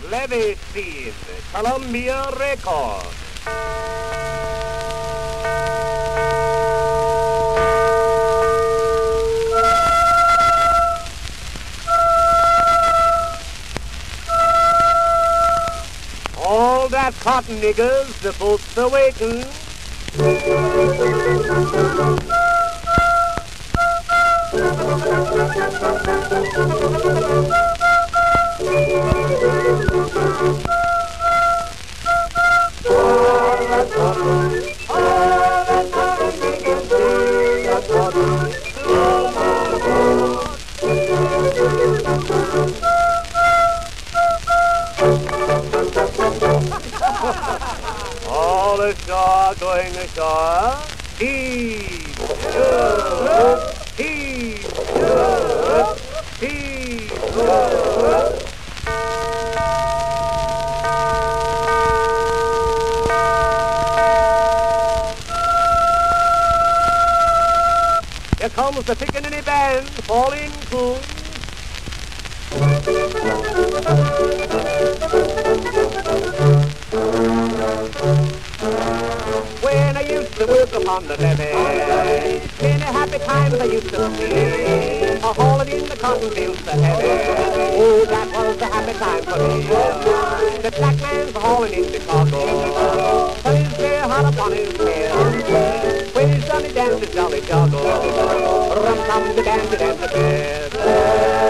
Levee scene, Columbia record. All that cotton niggers, the boats awaken. All ashore, going ashore. Heave, heave, heave. Here comes the pickaninny band, falling Coon. When I used to work upon the levee, many happy times I used to see, hauling in the cotton fields so heavy. Oh, that was a happy time for me. The black man's hauling in Chicago, put his gray hat upon his head. When he's done, he dances jolly joggle. Rum tum, the dandy dance a bed.